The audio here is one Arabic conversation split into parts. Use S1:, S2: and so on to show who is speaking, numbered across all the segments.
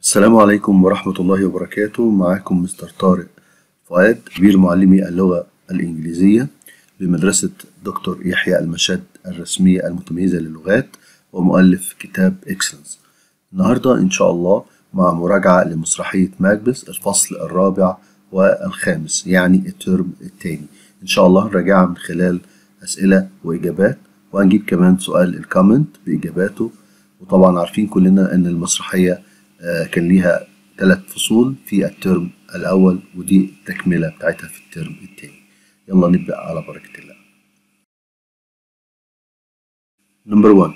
S1: السلام عليكم ورحمة الله وبركاته. معاكم مستر طارق فؤاد، كبير معلمي اللغة الإنجليزية بمدرسة دكتور يحيى المشد الرسمية المتميزة للغات ومؤلف كتاب إكسلنس. النهاردة إن شاء الله مع مراجعة لمسرحية ماكبث الفصل الرابع والخامس، يعني الترم الثاني. إن شاء الله نراجعها من خلال أسئلة وإجابات، وهنجيب كمان سؤال الكومنت بإجاباته. وطبعا عارفين كلنا إن المسرحية كان ليها 3 فصول في الترم الأول، ودي التكملة بتاعتها في الترم الثاني. يلا نبدأ على بركة الله. Number 1.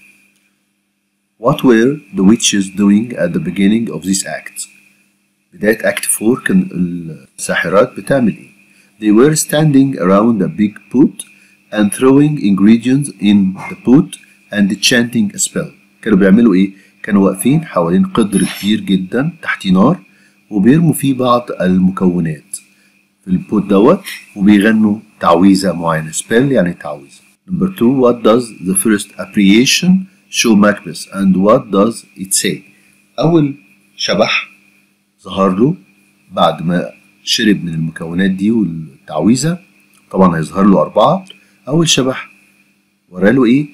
S1: What were the witches doing at the beginning of this act? بداية act 4 كان الساحرات بتعمل ايه؟ They were standing around a big pot and throwing ingredients in the pot and chanting a spell. كانوا بيعملوا ايه؟ كانوا واقفين حوالين قدر كبير جدا تحت نار، وبيرموا فيه بعض المكونات في البوت دوت، وبيغنوا تعويذة معينة. spell يعني تعويذة. Number 2. What does the first apparition show Macbeth and what does it say? أول شبح ظهر له بعد ما شرب من المكونات دي والتعويذة، طبعا هيظهر له 4. أول شبح وراله إيه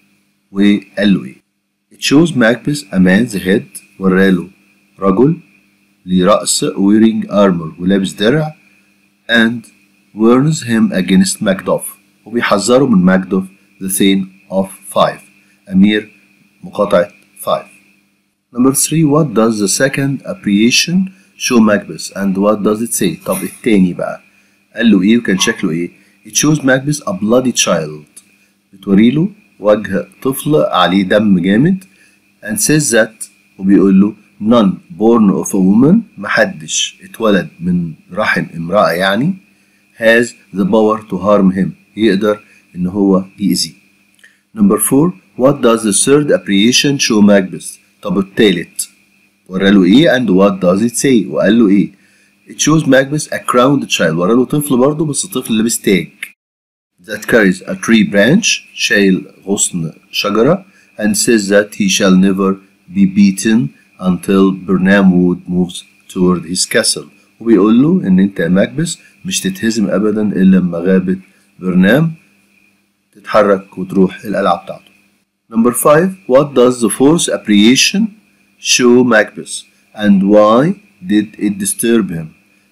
S1: وقال له إيه؟ It shows Macbeth a man's head، وراله رجل ليه رأس wearing armor ولابس درع، and warns him against Macduff، وبيحذره من Macduff the Thane of 5، أمير مقاطعة 5. Number 3. What does the second apparition show Macbeth and what does it say؟ طب التاني بقى قال له إيه وكان شكله إيه؟ It shows Macbeth a bloody child، بتوريله وجه طفل عليه دم جامد، and says that، وبيقول له none born of a woman، محدش اتولد من رحم امرأة يعني، has the power to harm him، يقدر إن هو يأذيه. Number 4. What does the third apparition show Macbeth؟ طب التالت وراله إيه and what does it say؟ وقال له إيه؟ It shows Macbeth a crowned child، وراله طفل برضه بس طفل لابس تاج، that carries a tree branch، شايل غصن شجرة، and says that he shall never be beaten until Birnam Wood moves toward his castle، وبيقول له إن أنت يا ماكبث مش تتهزم أبدا إلا لما غابة برنام تتحرك وتروح القلعة بتاعته. Number 5. What does the fourth apparition show Macbeth and why did it disturb him؟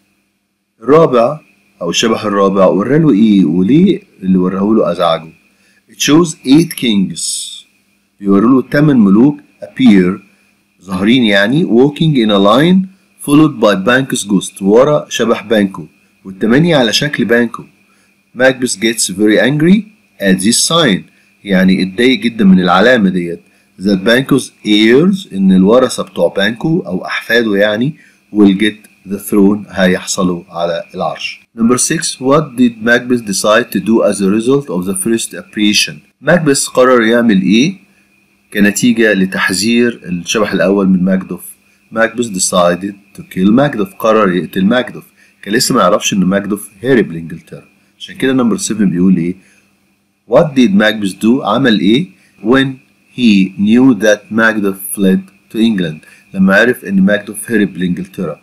S1: الرابع أو الشبح الرابع وراله إيه وليه اللي وراهوله أزعجه؟ It shows 8 kings، بيوروله 8 ملوك appear ظاهرين يعني walking in a line followed by Banquo's ghost، ورا شبح بانكو، والتمانية على شكل بانكو. Macbeth gets very angry at this sign، يعني اتضايق جدا من العلامة ديت، that Banquo's heirs، إن الورثة بتوع بانكو أو أحفاده يعني will get the throne، هيحصلوا على العرش. Number 6. What did Macbeth decide to do as a result of the first apparition؟ Macbeth قرر يعمل إيه كنتيجة لتحذير الشبح الأول من ماكدوف. Macbeth decided to kill Macduff، قرر يقتل ماكدوف. كان لسه ما يعرفش إن ماكدوف هرب لإنجلترا، عشان كده نمبر 7 بيقول إيه؟ What did Macbeth do؟ عمل إيه when he knew that Macduff fled to England؟ لما عرف إن ماكدوف هرب لإنجلترا.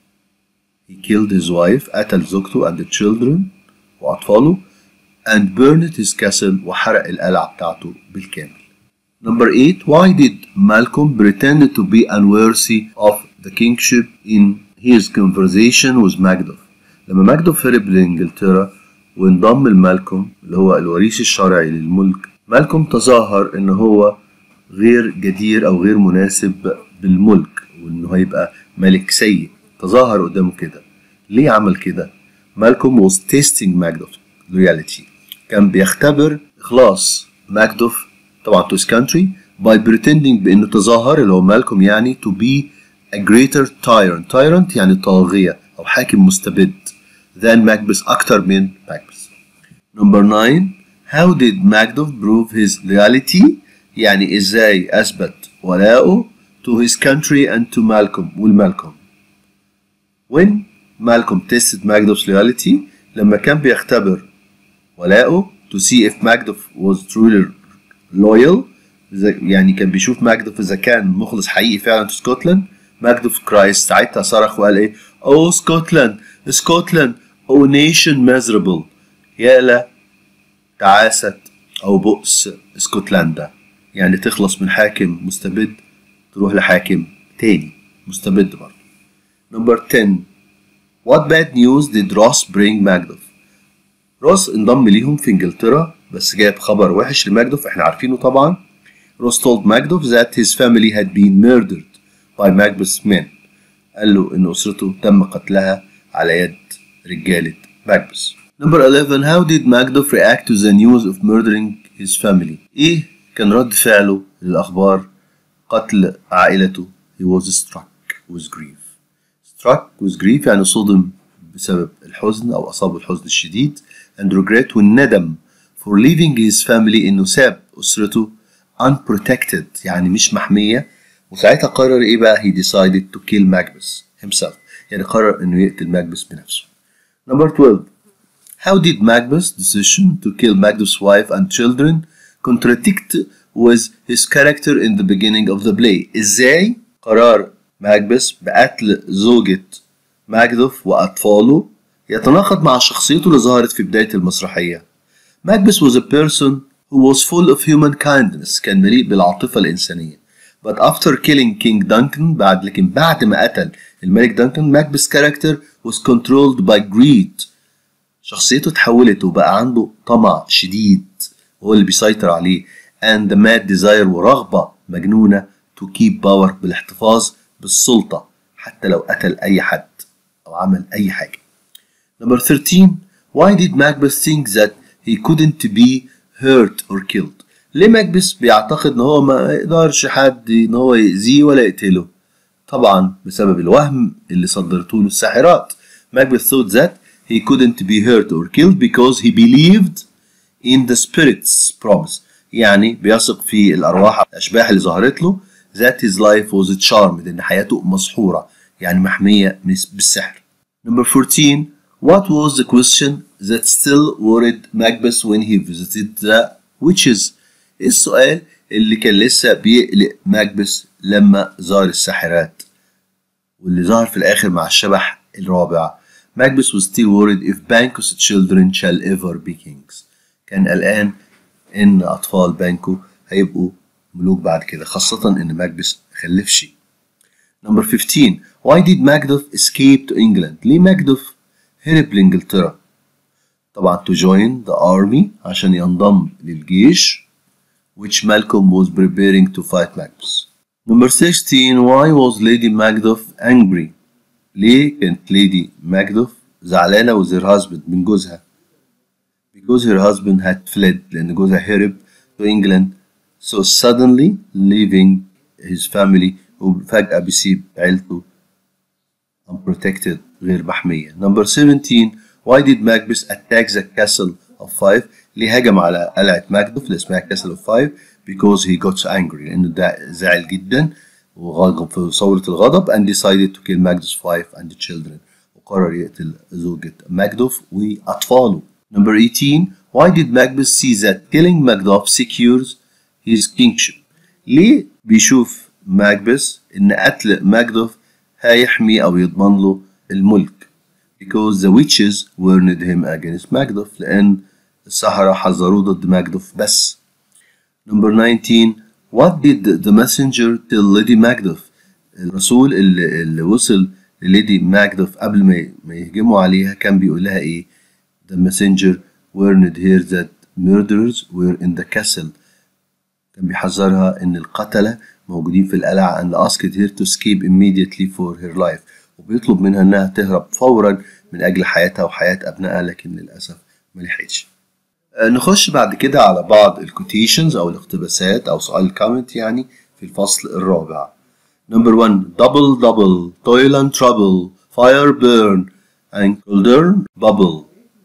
S1: He killed his wife، قتل زوجته and the children وأطفاله، and burned his castle، وحرق القلعة بتاعته بالكامل. Number 8. Why did Malcolm pretend to be unworthy of the kingship in his conversation with Macduff؟ لما ماكدوف هرب لإنجلترا وانضم لمالكوم اللي هو الوريث الشرعي للملك، مالكوم تظاهر إن هو غير جدير أو غير مناسب بالملك، وإنه هيبقى ملك سيء، تظاهر قدامه كده. ليه عمل كده؟ مالكوم was testing Macduff's loyalty، كان بيختبر إخلاص ماكدوف طبعا to his country by pretending بإنه تظاهر اللي هو مالكوم يعني to be a greater tyrant يعني طاغية أو حاكم مستبد than Macbeth، أكتر من Macbeth. Number 9. How did Macduff prove his loyalty؟ يعني إزاي أثبت ولاءه to his country and to Malcolm والمالكوم. When Malcolm tested Macduff's loyalty، لما كان بيختبر ولاءه to see if Macduff was truly loyal، يعني كان بيشوف ماكدوف إذا كان مخلص حقيقي فعلا في اسكتلند، ماكدوف كرايست ساعتها صرخ وقال ايه؟ Oh Scotland Scotland Oh nation miserable. يا تعاسة أو بؤس اسكتلندا. يعني تخلص من حاكم مستبد تروح لحاكم تاني مستبد برضه. Number 10. What bad news did Ross bring ماكدوف؟ روس انضم ليهم في انجلترا بس جاب خبر وحش لماكدوف احنا عارفينه طبعا. Ross told ماكدوف that his family had been murdered by Macbeth's men. قال له إن أسرته تم قتلها على يد رجالة ماكبث. Number 11. How did Macduff react to the news of murdering his family؟ إيه كان رد فعله للأخبار قتل عائلته؟ He was struck with grief. Struck with grief يعني صدم بسبب الحزن أو أصابه الحزن الشديد and regret والندم for leaving his family إنه ساب أسرته unprotected يعني مش محمية. وساعتها قرر إيه بقى؟ He decided to kill Macbeth himself يعني قرر إنه يقتل ماكبث بنفسه. Number 12. How did Macbeth's decision to kill Macduff's wife and children contradict with his character in the beginning of the play؟ إزاي قرار ماكبث بقتل زوجة ماكدوف وأطفاله يتناقض مع شخصيته اللي ظهرت في بداية المسرحية؟ Macbeth was a person who was full of human kindness كان مليء بالعاطفة الإنسانية. But after killing King Duncan لكن بعد ما قتل الملك دانكن Macbeth's character was controlled by greed. شخصيته اتحولت وبقى عنده طمع شديد هو اللي بيسيطر عليه and the mad desire ورغبة مجنونة to keep power بالاحتفاظ بالسلطة حتى لو قتل أي حد أو عمل أي حاجة. Number 13. Why did Macbeth think that he couldn't be hurt or killed؟ ليه ماكبث بيعتقد إن هو ما يقدرش حد إن هو يأذيه ولا يقتله؟ طبعا بسبب الوهم اللي صدرته له الساحرات. Macbeth thought that he couldn't be hurt or killed because he believed in the spirit's promise. يعني بيثق في الأرواح الأشباح اللي ظهرت له that his life was charmed إن حياته مسحورة يعني محمية بالسحر. Number 14. What was the question that still worried Macbeth when he visited the witches؟ إيه السؤال اللي كان لسه بيقلق ماكبث لما زار الساحرات واللي ظهر في الآخر مع الشبح الرابع؟ Macbeth was still worried if Banquo's children shall ever be kings. كان قلقان إن أطفال بانكو هيبقوا ملوك بعد كده خاصة إن ماكبث مخلفش. Number 15. Why did Macduff escape to England؟ ليه ماكدوف هرب لإنجلترا؟ طبعا to join the army عشان ينضم للجيش which Malcolm was preparing to fight Macbeth. Number 16. Why was Lady Macduff angry؟ ليه كانت ليدي ماكدوف زعلانة with her husband من جوزها؟ because her husband had fled لأن جوزها هرب to England so suddenly leaving his family وفجأة بيسيب عيلته unprotected غير محمية. Number 17. Why did Macbeth attack the castle of Fife؟ ليه هجم على قلعة ماكدوف اللي اسمها castle of Fife because he got so angry لأنه زعل جدا وغضب في ثورة الغضب and decided to kill Macduff's wife and the children وقرر يقتل زوجة ماكدوف وأطفاله. Number 18. Why did Macbeth see that killing Macduff secures his kingship؟ ليه بيشوف ماكبث إن قتل ماكدوف هيحمي أو يضمن له الملك؟ because the witches warned him against Macduff لأن السحرة حذروه ضد ماكدوف بس. Number 19. What did the messenger tell Lady Macduff؟ الرسول اللي وصل لليدي ماكدوف قبل ما يهجموا عليها كان بيقول لها إيه؟ The messenger warned her that murderers were in the castle. كان بيحذرها إن القتلة موجودين في القلعة and asked her to escape immediately for her life وبيطلب منها إنها تهرب فورا من أجل حياتها وحياة أبنائها لكن للأسف ما لحقتش. نخش بعد كده على بعض الكوتيشنز أو الاقتباسات أو سؤال الكومنت يعني في الفصل الرابع. Number 1. Double double toil and trouble fire burn and cauldron bubble.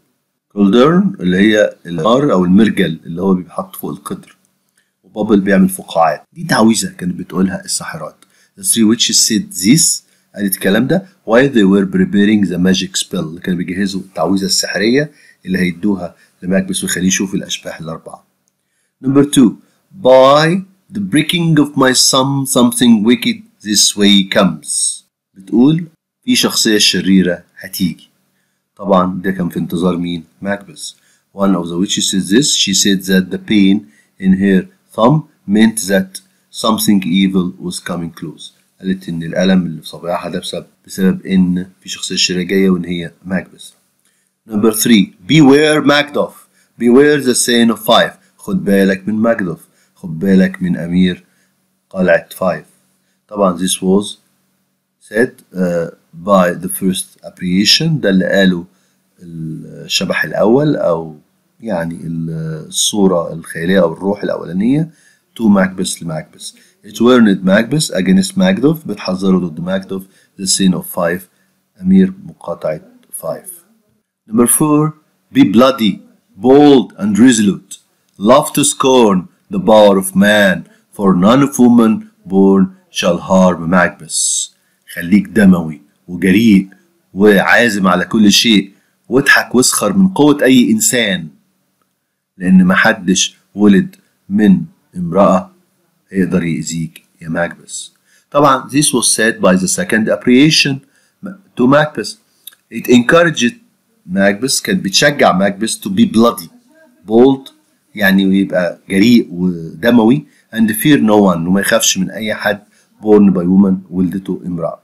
S1: cauldron اللي هي النار أو المرجل اللي هو بيتحط فوق القدر وبابل بيعمل فقاعات. دي تعويذة كانت بتقولها الساحرات. The three witches said this قالت الكلام ده while they were preparing the magic spell اللي كانوا بيجهزوا التعويذة السحرية اللي هيدوها لماكبث ويخليه يشوف الأشباح الأربعة. Number 2. By the breaking of my something wicked this way comes. بتقول في شخصية شريرة هتيجي. طبعا ده كان في انتظار مين؟ ماكبث. One of the witches said this. She said that the pain in her thumb meant that something evil was coming close. قالت إن الألم اللي في صباعها ده بسبب إن في شخصية شريرة جاية وإن هي ماكبث. Number 3. Beware Macduff. Beware the Son of Five. خد بالك من ماكدوف. خد بالك من أمير قلعة فايف. طبعا this was said by the first apparition. ده اللي قاله الشبح الأول أو يعني الصورة الخيالية أو الروح الأولانية to Macbeth لماكبث. It warned Macbeth against Macduff. بتحذره ضد ماكدوف the Son of Five أمير مقاطعة فايف. Number 4. Be bloody, bold and resolute. Love to scorn the power of man, for none of woman born shall harm Macbeth. خليك دموي وجريء وعازم على كل شيء واضحك واسخر من قوة أي إنسان، لأن محدش ولد من امرأة هيقدر يأذيك يا ماكبث. طبعا this was said by the second apparition to Macbeth. It encouraged Macbeth، كانت بتشجع ماكبث to be bloody, bold يعني يبقى جريء ودموي and fear no one وما يخافش من أي حد born by woman ولدته امرأة.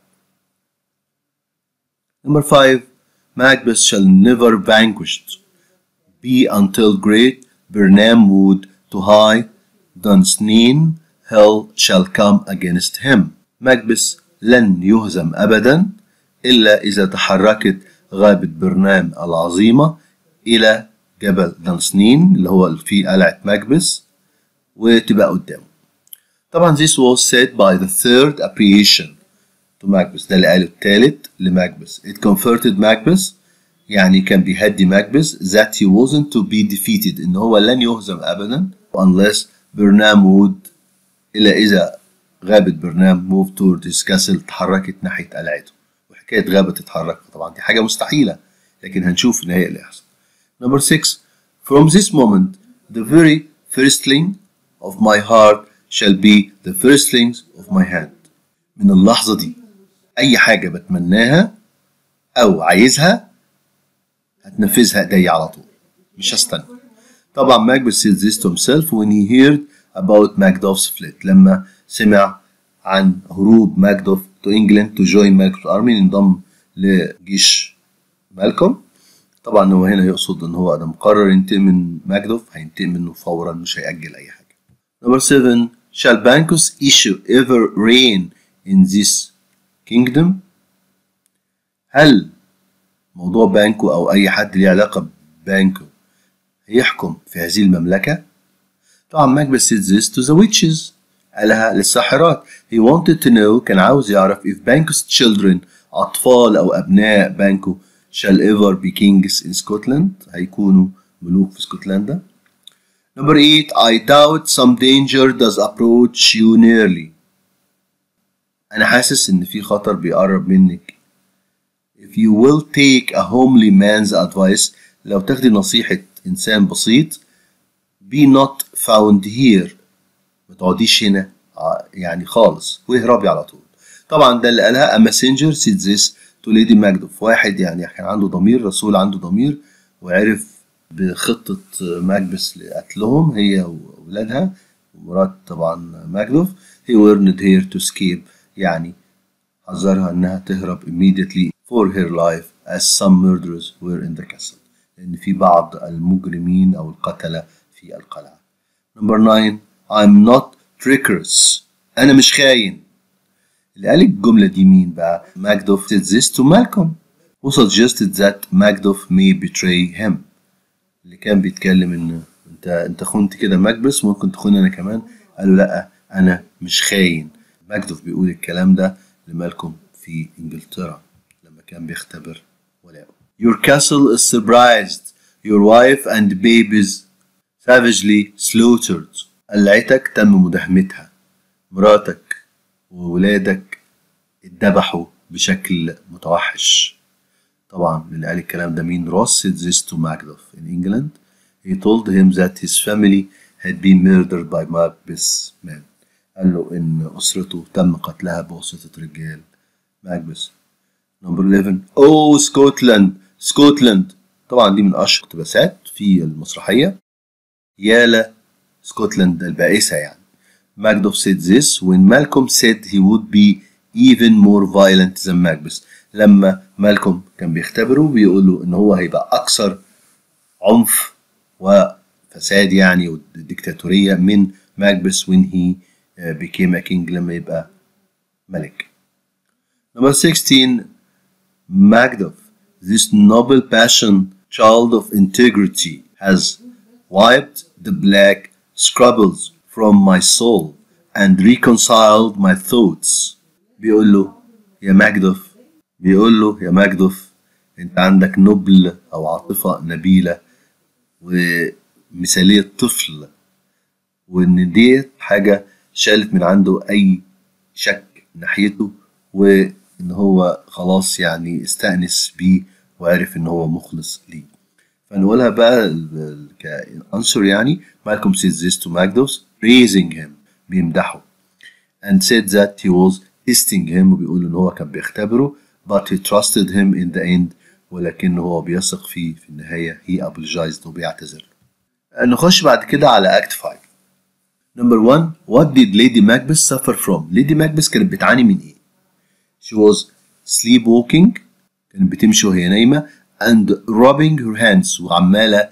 S1: Number 5. Macbeth shall never vanquished be until great Birnam wood to high Dunsneen hell shall come against him. ماكبث لن يهزم أبدا إلا إذا تحركت غابة برنام العظيمة إلى جبل دانسنين اللي هو فيه قلعة ماكبث وتبقى قدامه. طبعا this was said by the third apparition to Macbeth. ده اللي قاله الثالث لماكبث. It comforted Macbeth يعني كان بيهدي ماكبث that he wasn't to be defeated إن هو لن يهزم أبدا unless برنام would إلا إذا غابة برنام moved toward his castle تحركت ناحية قلعته. وحكاية غابة تتحرك طبعا دي حاجة مستحيلة لكن هنشوف إن هي اللي هيحصل. Number 6. From this moment the very firstling of my heart shall be the firstlings of my hand. من اللحظة دي أي حاجة بتمناها أو عايزها هتنفذها إيدي على طول مش هستنى. طبعا Macbeth said this to himself when he heard about Macduff's flight. لما سمع عن هروب ماكدوف to England to join Malcolm's army ينضم لجيش مالكوم. طبعا هو هنا يقصد ان هو ده مقرر ينتقم من ماكدوف هينتقم منه فورا مش هيأجل اي حاجة. Number 7. Shall Banquo's issue ever reign in this kingdom؟ هل موضوع بانكو او اي حد ليه علاقة ببانكو هيحكم في هذه المملكة؟ طبعا ماكبث said this to the witches قالها للساحرات. He wanted to know كان عاوز يعرف if Banquo's children أطفال أو أبناء بانكو shall ever be kings in Scotland هيكونوا ملوك في اسكتلندا. Number 8. I doubt some danger does approach you nearly. أنا حاسس إن في خطر بيقرب منك. If you will take a homely man's advice لو تاخدي نصيحة إنسان بسيط be not found here ما تقعديش هنا يعني خالص واهربي على طول. طبعا ده اللي قالها a messenger said this to Lady Macduff. واحد يعني كان عنده ضمير رسول عنده ضمير وعرف بخطة ماكبث لقتلهم هي وأولادها ومرات طبعا ماكدوف. he warned her to escape يعني حذرها انها تهرب immediately for her life as some murderers were in the castle لأن في بعض المجرمين أو القتلة في القلعة. Number 9. I'm not treacherous. أنا مش خاين. اللي قال الجملة دي مين بقى؟ Macduff said this to Malcolm who suggested that Macduff may betray him. اللي كان بيتكلم إن أنت خنت كده ماكبث ممكن تخون أنا كمان. قالوا لأ أنا مش خاين. ماكدوف بيقول الكلام ده لمالكوم في إنجلترا لما كان بيختبر ولاءه. Your castle is surprised. Your wife and babies savagely slaughtered. قلعتك تم مداهمتها. مراتك وولادك اتذبحوا بشكل متوحش. طبعا اللي قال الكلام ده مين؟ Ross said this to Macduff in England. He told him that his family had been murdered by Macbeth's men. قال له إن أسرته تم قتلها بواسطة رجال ماكبث. نمبر 11 أوه سكوتلاند سكوتلاند، طبعا دي من أشهر اقتباسات في المسرحية. يالا سكوتلاند البائسة يعني. Macduff said this when Malcolm said he would be even more violent than Macbeth. لما مالكوم كان بيختبره بيقول له إن هو هيبقى أكثر عنف وفساد يعني وديكتاتورية من ماكبث when he became a king، لما يبقى ملك. Number 16 Macduff, this noble passion, child of integrity, has wiped the black scruples from my soul and reconciled my thoughts. بيقول له يا ماكدوف انت عندك نبل او عاطفة نبيلة ومثالية طفل، وان ديت حاجة شالت من عنده اي شك ناحيته، وان هو خلاص يعني استأنس بيه وعرف ان هو مخلص ليه. فنقولها بقى كأنسر يعني. Malcolm says this to Macduff praising him، بيمدحه، and said that he was testing him، وبيقول ان هو كان بيختبره but he trusted him in the end، ولكن هو بيثق فيه في النهاية. he apologized وبيعتذر. نخش بعد كده على Act 5. Number 1 What did Lady Macbeth suffer from؟ Lady Macbeth كانت بتعاني من ايه؟ She was sleepwalking، كانت بتمشي وهي نايمة، and rubbing her hands، وعمالة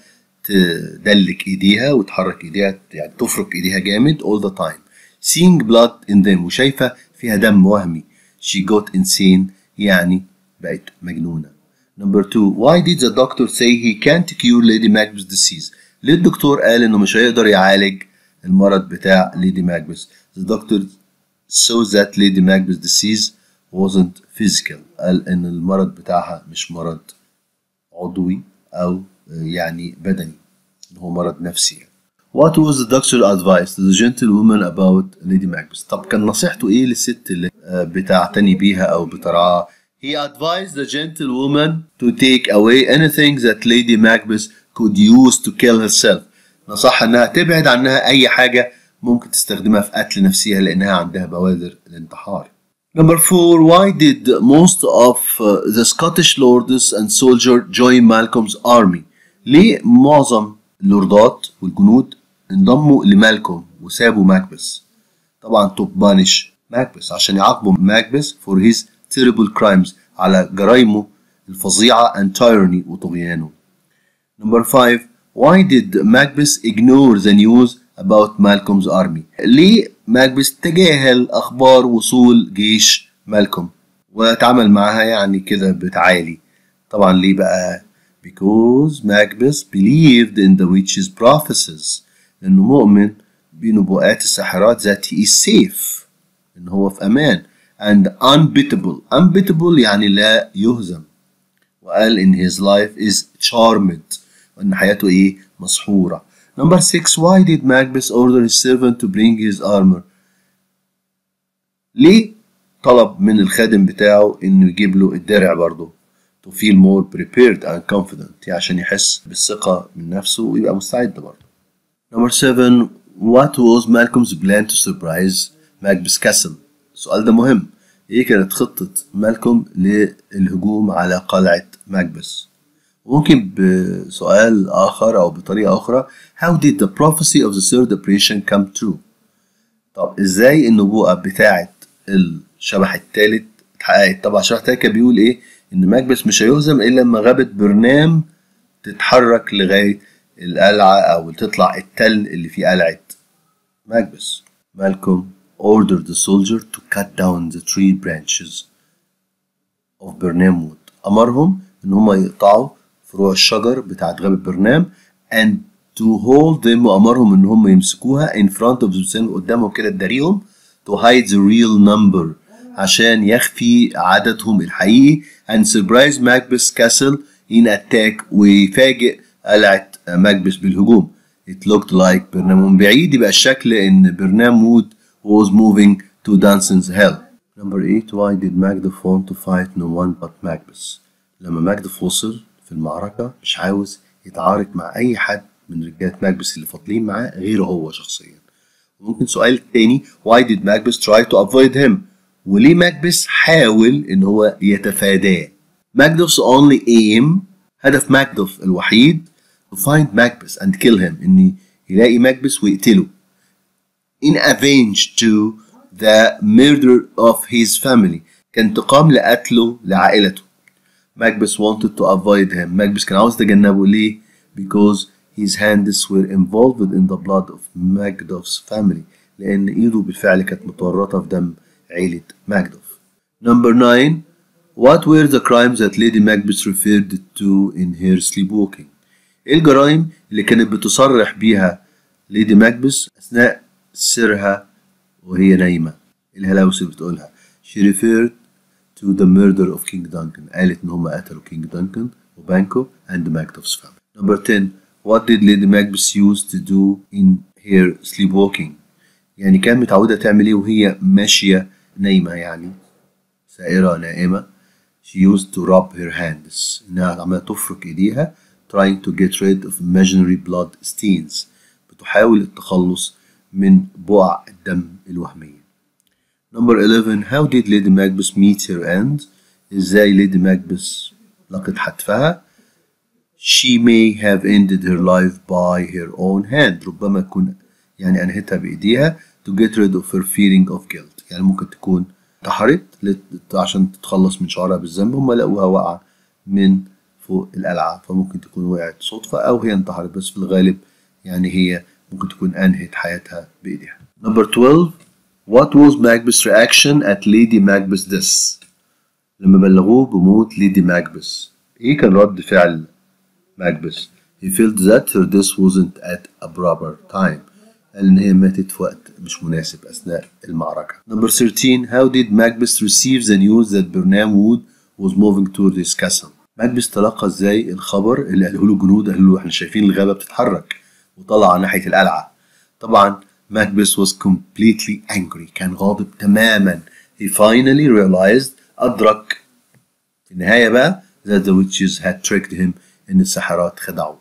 S1: تدلك ايديها وتحرك ايديها يعني تفرك ايديها جامد all the time. seeing blood in them، وشايفة فيها دم وهمي. she got insane، يعني بقت مجنونة. Number 2 Why did the doctor say he can't cure Lady Macbeth's disease؟ ليه الدكتور قال انه مش هيقدر يعالج المرض بتاع Lady Macbeth؟ The doctor saw that Lady Macbeth's disease wasn't physical، قال ان المرض بتاعها مش مرض عضوي او يعني بدني، هو مرض نفسي يعني. What was the doctor's advice to the gentlewoman about Lady Macbeth؟ طب كان نصيحته ايه للست اللي بتعتني بيها او بترعاها؟ He advised the gentlewoman to take away anything that Lady Macbeth could use to kill herself. نصحها انها تبعد عنها اي حاجة ممكن تستخدمها في قتل نفسها لانها عندها بوادر الانتحار. Number 4 Why did most of the Scottish lords and soldiers join Malcolm's army؟ ليه معظم اللوردات والجنود انضموا لمالكوم وسابوا ماكبث؟ طبعا to punish ماكبث، عشان يعاقبوا ماكبث for his terrible crimes، على جرائمه الفظيعة and tyranny وطغيانه. Number 5 Why did Macbeth ignore the news about Malcolm's army؟ ليه ماكبث تجاهل أخبار وصول جيش مالكوم وتعامل معها يعني كده بتعالي؟ طبعا ليه بقى؟ Because Macbeth believed in the witch's prophecies، لأنه مؤمن بنبوءات الساحرات that he is safe، إن هو في أمان، and unbeatable يعني لا يهزم، وقال إن his life is charmed، وإن حياته إيه؟ مسحورة. Number 6 Why did Macbeth order his servant to bring his armor؟ ليه طلب من الخادم بتاعه إنه يجيب له الدرع برضه؟ to feel more prepared and confident، عشان يحس بالثقة من نفسه ويبقى مستعد برضه. Number 7 What was Malcolm's plan to surprise Macbeth's castle؟ السؤال ده مهم. إيه كانت خطة مالكوم للهجوم على قلعة ماكبث؟ ممكن بسؤال آخر أو بطريقة أخرى How did the prophecy of the third operation come true؟ طب إزاي النبوءة بتاعة الشبح الثالث اتحققت؟ طبعا الشبح الثالث كان بيقول إيه؟ إن ماكبث مش هيهزم إلا لما غابة برنام تتحرك لغاية القلعة أو تطلع التل اللي في قلعة ماكبث. مالكوم ordered the soldier to cut down the tree branches of برنام wood، أمرهم إن هم يقطعوا فروع الشجر بتاعت غابة برنام and to hold them، وأمرهم إن هم يمسكوها in front of them، قدامهم كده تداريهم to hide the real number، عشان يخفي عددهم الحقيقي and surprise Macbeth's castle in attack، ويفاجئ قلعة ماكبث بالهجوم. It looked like برنام من بعيد يبقى الشكل إن برنام wood was moving to Dunsin's Hill. Number 8 Why did Macduff want to fight no one but Macbeth؟ لما ماكدوف وصل في المعركة مش عاوز يتعارك مع أي حد من رجالة ماكبث اللي فاضلين معاه غيره هو شخصيا، ممكن سؤال تاني why did Magbus try to avoid him؟ وليه ماكبس حاول إن هو يتفاداه؟ Macduff's only aim، هدف ماكدوف الوحيد to find Magbus and kill him، إن يلاقي ماكبس ويقتله in avenge to the murder of his family، كانتقام لقتله لعائلته. Magbus wanted to avoid him، ماكبس كان عاوز يتجنبه ليه؟ because his hands were involved in the blood of Macduff's family، لأن إيده بالفعل كانت متورطة في دم عيلة ماكدوف. Number 9. What were the crimes that Lady Macbeth referred to in her sleepwalking؟ إيه الجرائم اللي كانت بتصرح بيها ليدي ماكبث أثناء سرها وهي نايمة؟ الهلاوس اللي بتقولها. She referred to the murder of King Duncan، قالت إن هم قتلوا King Duncan وبانكو and Macduff's family. Number 10. What did Lady Macbeth used to do in her sleepwalking؟ يعني كانت متعودة تعمل إيه وهي ماشية نايمة، يعني سائرة نائمة. She used to rub her hands، إنها عمالة تفرك إيديها trying to get rid of imaginary blood stains، بتحاول التخلص من بقع الدم الوهمية. Number 11. How did Lady Macbeth meet her end؟ إزاي ليدي ماكبث لقت حتفها؟ She may have ended her life by her own hand، ربما تكون يعني أنهتها بإيديها to get rid of her feeling of guilt، يعني ممكن تكون انتحرت عشان تتخلص من شعورها بالذنب، هم لقوها واقعة من فوق القلعة، فممكن تكون وقعت صدفة أو هي انتحرت، بس في الغالب يعني هي ممكن تكون أنهت حياتها بإيديها. Number 12. What was Macbeth's reaction at Lady Macbeth's death؟ لما بلغوه بموت ليدي ماكبث، إيه كان رد فعل ماكبث؟ He felt that her death wasn't at a proper time، قال إن هي ماتت في وقت مش مناسب أثناء المعركة. Number 13. How did Macbeth receive the news that Birnam Wood was moving toward his castle؟ ماكبث تلقى إزاي الخبر اللي قاله له الجنود؟ قالوا له إحنا شايفين الغابة بتتحرك وطلع ناحية القلعة. طبعا Macbeth was completely angry، كان غاضب تماما. He finally realized، أدرك في النهاية بقى that the witches had tricked him، إن الساحرات خدعوه.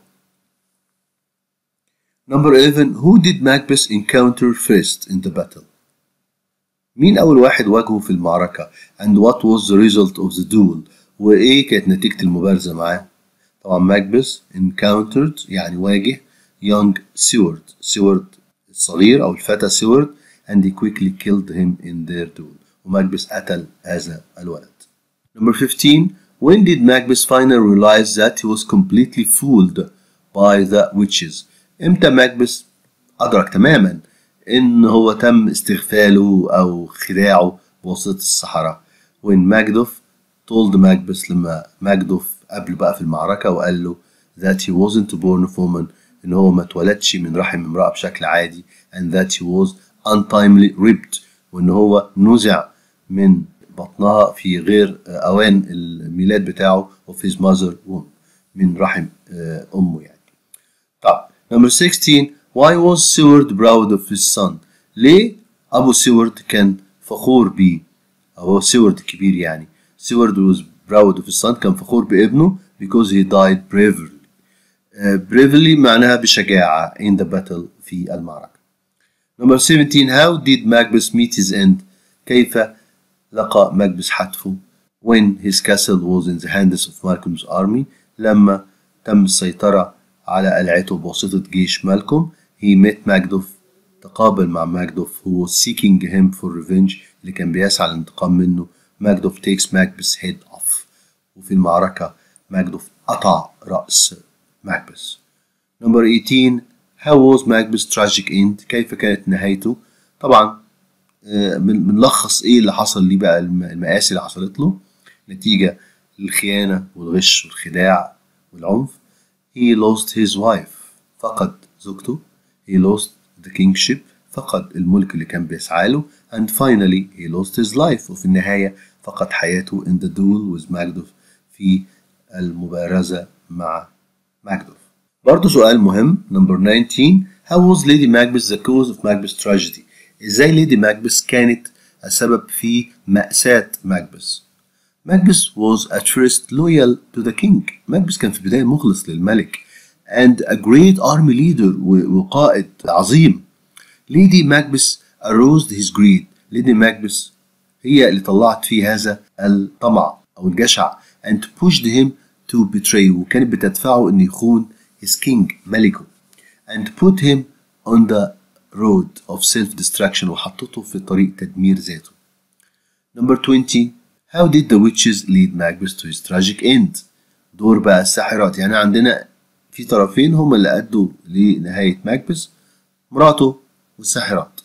S1: Number 11. Who did Macbeth encounter first in the battle؟ مين أول واحد واجهه في المعركة؟ And what was the result of the duel؟ وإيه كانت نتيجة المبارزة معاه؟ طبعا Macbeth encountered يعني واجه young Seward الصغير أو الفتى Seward and he quickly killed him in their duel، وماكبث قتل هذا الولد. Number 15. When did Macbeth finally realize that he was completely fooled by the witches؟ امتى ماكبث أدرك تماما إن هو تم استغفاله أو خداعه بواسطة السحرة؟ when Macduff told Macbeth، لما ماكدوف قابله بقى في المعركة وقال له that he wasn't born of woman، إن هو ما اتولدش من رحم امرأة بشكل عادي and that he was untimely raped، وإن هو نزع من بطنها في غير أوان الميلاد بتاعه of his mother womb، من رحم أمه يعني. طب Number 16. Why was Seward proud of his son؟ ليه أبو سيورد كان فخور بيه؟ أبو سيورد الكبير يعني. Seward was proud of his son، كان فخور بابنه because he died bravely. Bravely معناها بشجاعة in the battle في المعركة. Number 17. How did Macbeth meet his end؟ كيف لقى ماكبث حتفه؟ when his castle was in the hands of Malcolm's army، لما تم السيطرة على قلعته بواسطة جيش مالكوم. he met Macduff، تقابل مع ماكدوف who was seeking him for revenge، اللي كان بيسعى للانتقام منه. Macduff takes Macbeth's head off، وفي المعركة ماكدوف قطع رأس ماكبث. Number 18. How was Macbeth's tragic end؟ كيف كانت نهايته؟ طبعا بنلخص ايه اللي حصل ليه بقى، المآسي اللي حصلت له نتيجة للخيانة والغش والخداع والعنف. He lost his wife، فقد زوجته. He lost the kingship، فقد الملك اللي كان بيسعى له. And finally he lost his life، وفي النهاية فقد حياته in the duel with Macduff، في المبارزة مع ماكدوف. برضه سؤال مهم. Number 19. How was Lady Macbeth the cause of Macbeth's tragedy؟ إزاي ليدي ماكبث كانت السبب في مأساة ماكبث؟ Macbeth was at first loyal to the king. ماكبث كان في البداية مخلص للملك and a great army leader، وقائد عظيم. Lady Macbeth aroused his greed. Lady Macbeth هي اللي طلعت فيه هذا الطمع أو الجشع and pushed him to betray وكانت بتدفعه إنه يخون his king ملكه and put him on the road of self-destruction وحطته في طريق تدمير ذاته. Number 20. How did the witches lead Macbeth to his tragic end? دور بقى الساحرات. يعني عندنا في طرفين هم اللي أدوا لنهاية ماكبث، مراته والساحرات.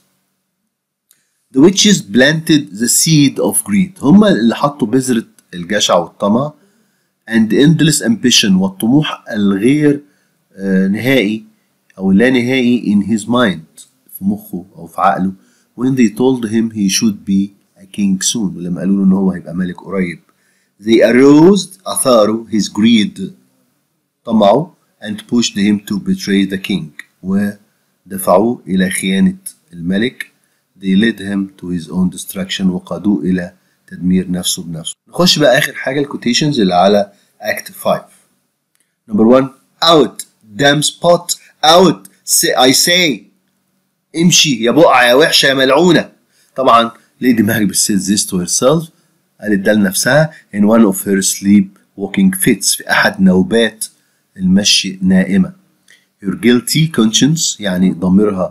S1: The witches planted the seed of greed. هم اللي حطوا بذرة الجشع والطمع and endless ambition والطموح الغير نهائي أو لا نهائي in his mind في مخه أو في عقله when they told him he should be a king soon ولما قالوا له إن هو هيبقى ملك قريب. They aroused أثاروا his greed طمعه and pushed him to betray the king ودفعوه إلى خيانة الملك. They led him to his own destruction وقادوه إلى تدمير نفسه بنفسه. نخش بقى آخر حاجة الكوتيشنز اللي على Act 5. Number 1. Out damn spot out I say امشي يا بقعة يا وحشة يا ملعونة. طبعا Lady Macbeth said this to herself قالت ده لنفسها in one of her sleepwalking fits في أحد نوبات المشي نائمة. Her guilty conscience يعني ضميرها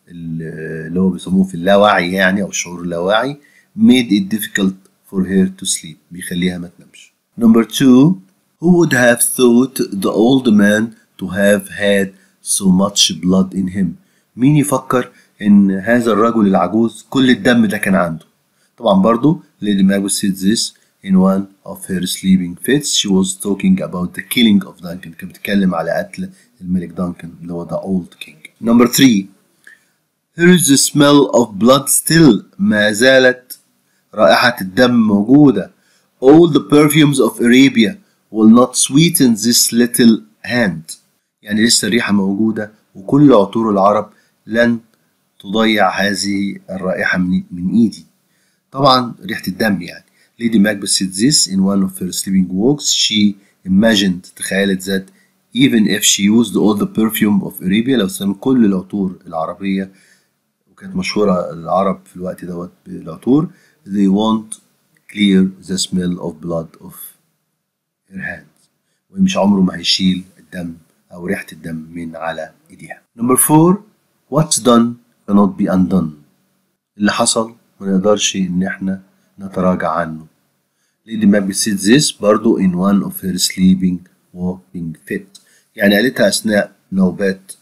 S1: اللي هو بيسموه في اللاوعي يعني أو الشعور اللاواعي made it difficult for her to sleep بيخليها ما تنامش. Number 2. Who would have thought the old man to have had so much blood in him? مين يفكر إن هذا الرجل العجوز كل الدم ده كان عنده؟ طبعا برضو Lady Macbeth said this in one of her sleeping fits. She was talking about the killing of Duncan. كانت بتتكلم على قتل الملك دانكن اللي هو the old king. Number 3. Here is the smell of blood still. ما زالت رائحة الدم موجودة. All the perfumes of Arabia will not sweeten this little hand. يعني لسه الريحة موجودة وكل عطور العرب لن تضيع هذه الرائحة من إيدي. طبعا ريحة الدم يعني. Lady Macbeth said this in one of her sleeping walks. She imagined تخيلت that even if she used all the perfume of Arabia لو استخدمت كل العطور العربية وكانت مشهورة العرب في الوقت دوت بالعطور they won't clear the smell of blood of her hands ومش عمره ما هيشيل الدم أو ريحة الدم من على إيديها. Number 4. What's done cannot be undone. اللي حصل ما نقدرش إن إحنا نتراجع عنه. Lady Macbeth said this برضو in one of her sleeping walking fit. يعني قالتها أثناء نوبات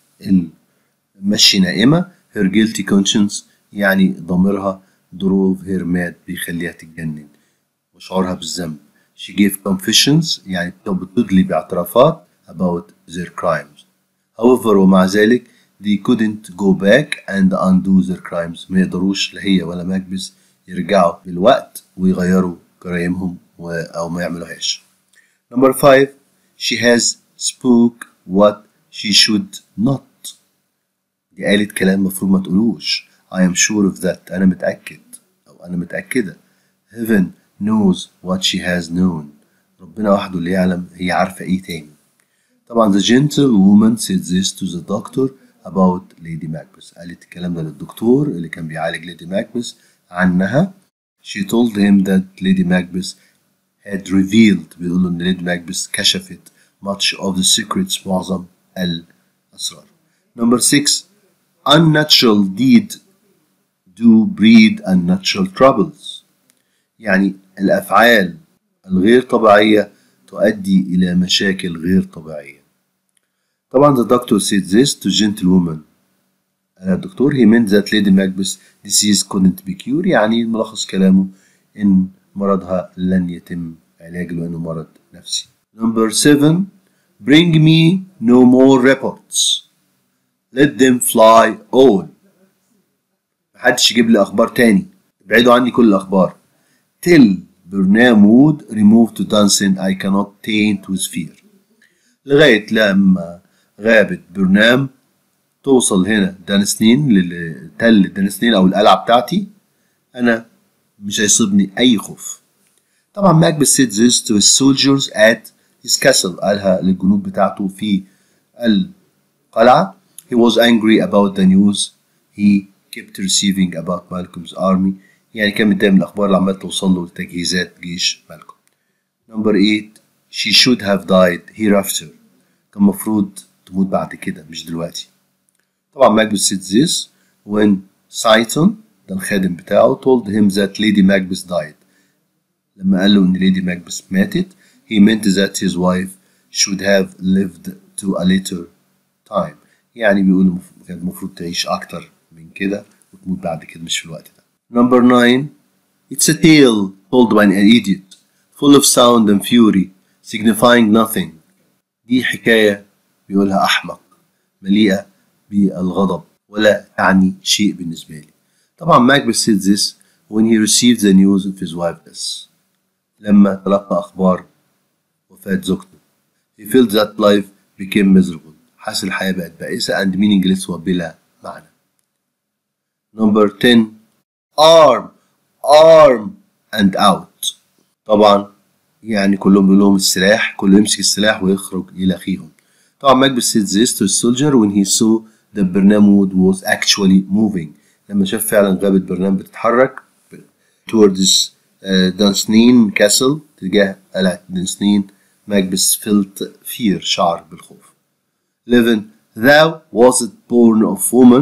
S1: المشي نائمة. Her guilty conscience يعني ضميرها drove her mad بيخليها تتجنن وشعورها بالذنب. She gave confessions يعني بتدلي باعترافات about their crimes. However ومع ذلك they couldn't go back and undo their crimes. ما يقدروش لا هي ولا ماكبث يرجعوا بالوقت ويغيروا جرائمهم أو ما يعملوهاش. Number 5. She has spoke what she should not. دي قالت كلام مفروض ما تقولوش. I am sure of that. أنا متأكد أو أنا متأكدة. Heaven knows what she has known. ربنا وحده اللي يعلم هي عارفة إيه تاني. طبعا the gentle woman said this to the doctor about Lady Macbeth. قالت الكلام ده للدكتور اللي كان بيعالج Lady Macbeth عنها. She told him that Lady Macbeth had revealed بيقول له إن Lady Macbeth كشفت much of the secrets معظم الأسرار. Number 6. Unnatural deed do breed unnatural troubles. يعني الأفعال الغير طبيعية تؤدي إلى مشاكل غير طبيعية. طبعا the doctor said this to gentlewoman. الدكتور he meant that Lady Macbeth's disease couldn't be cured. يعني ملخص كلامه إن مرضها لن يتم علاجه لأنه مرض نفسي. Number 7. Bring me no more reports. Let them fly all. محدش يجيب لي أخبار تاني. ابعدوا عني كل الأخبار. Till Burnham Wood removed to Dunsin I cannot taint with fear. لغاية لما غابت برنام توصل هنا دانسنين للتل دانسنين أو القلعة بتاعتي أنا مش هيصيبني أي خوف. طبعا ماكبث said this to his soldiers at his castle. قالها للجنود بتاعته في القلعة. He was angry about the news he kept receiving about Malcolm's army. يعني كان متضايق من الأخبار اللي عمالة توصل له لتجهيزات جيش مالكوم. Number 8 she should have died hereafter. كان مفروض تموت بعد كده مش دلوقتي. طبعا ماكبث said this when Saiton ده الخادم بتاعه told him that Lady Macbeth died. لما قال له إن ليدي ماكبث ماتت he meant that his wife should have lived to a later time. يعني بيقول كانت المفروض تعيش أكتر من كده وتموت بعد كده مش في الوقت ده. Number 9 it's a tale told by an idiot full of sound and fury signifying nothing. دي حكاية بيقولها أحمق مليئة بالغضب ولا تعني شيء بالنسبة لي. طبعا ماكبث said this when he received the news of his wife's death. لما تلقى أخبار وفاة زوجته. He felt that life became miserable. حاسس الحياة بقت بائسة and meaningless وبلا معنى. Number 10 arm and out. طبعا يعني كلهم بيقول لهم السلاح، كله يمسك السلاح ويخرج يلاقيهم. طبعا ماكبث said this to his soldier when he saw that Birnam Wood was actually moving. لما شاف فعلا غابة برنام بتتحرك towards دانسنين كاسل تجاه قلعة دانسنين. ماكبث felt fear شعر بالخوف. 11 thou wasn't born of woman.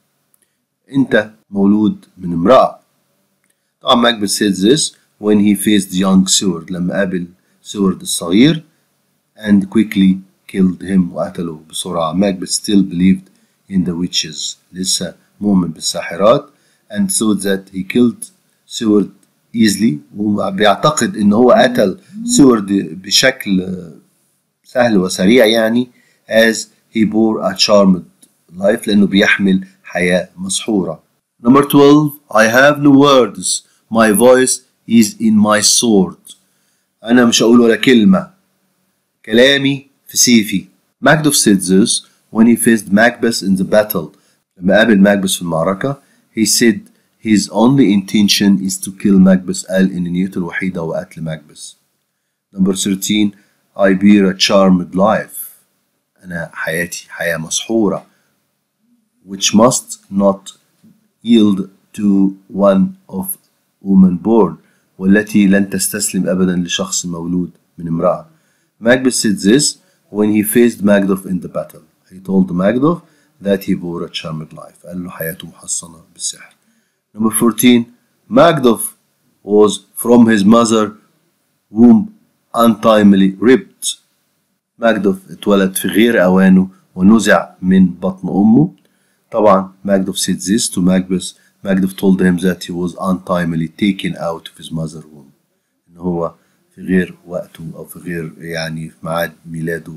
S1: أنت مولود من امرأة. طبعا ماكبث said this when he faced young Seward لما قابل سيورد الصغير and quickly killed him وقتله بسرعة. ماكبث still believed in the witches لسه مؤمن بالساحرات and thought that he killed Seward easily وبيعتقد إن هو قتل سيورد بشكل سهل وسريع يعني as he bore a charmed life لأنه بيحمل حياة مسحورة. Number 12 I have no words my voice is in my sword. أنا مش هقول ولا كلمة كلامي في سيفي. Macduff said this when he faced Macbeth in the battle. لما قابل ماكبث في المعركة he said his only intention is to kill Macbeth. قال إن نيته الوحيدة هو قتل ماكبث. Number 13 I bear a charmed life. أنا حياتي حياة مسحورة which must not yield to one of woman born والتي لن تستسلم أبدا لشخص مولود من امرأة. Macbeth said this when he faced Macduff in the battle. He told Macduff that he bore a charmed life. قال له حياته محصنة بالسحر. Number 14 Macduff was from his mother womb untimely ripped. Macduff اتولد في غير أوانه ونزع من بطن أمه. طبعا Macduff said this to Macbeth. Macduff told him that he was untimely taken out of his mother womb. إن هو في غير وقته أو في غير يعني في ميعاد ميلاده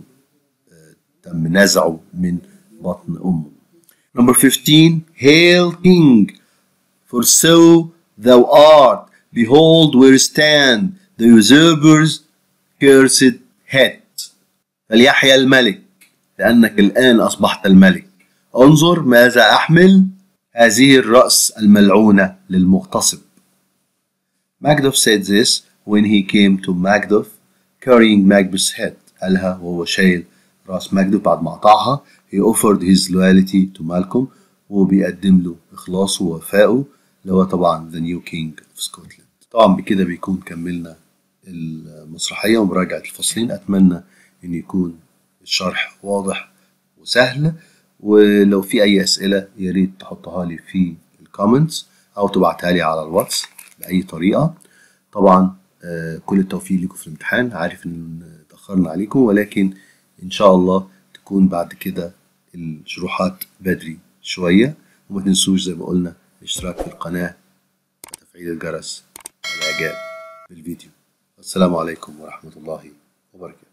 S1: تم نزعه من بطن أمه. Number 15 Hail King, for so thou art. Behold where stand the usurper's cursed head. فليحيا الملك لأنك الآن أصبحت الملك. انظر ماذا أحمل هذه الرأس الملعونة للمغتصب. Macduff said this when he came to Macduff carrying Macbeth's head. قالها وهو شايل راس ماكدوف بعد ما قطعها. He offered his loyalty to Malcolm وبيقدم له إخلاصه ووفائه اللي هو طبعا the new king of Scotland. طبعا بكده بيكون كملنا المسرحية ومراجعة الفصلين. أتمنى إن يكون الشرح واضح وسهل، ولو في أي أسئلة ياريت تحطها لي في الكومنتس أو تبعتها لي على الواتس بأي طريقة. طبعا كل التوفيق لكم في الامتحان. عارف إن تأخرنا عليكم، ولكن إن شاء الله تكون بعد كده الشروحات بدري شوية. وما تنسوش زي ما قلنا الاشتراك في القناة وتفعيل الجرس والإعجاب بالفيديو. السلام عليكم ورحمة الله وبركاته.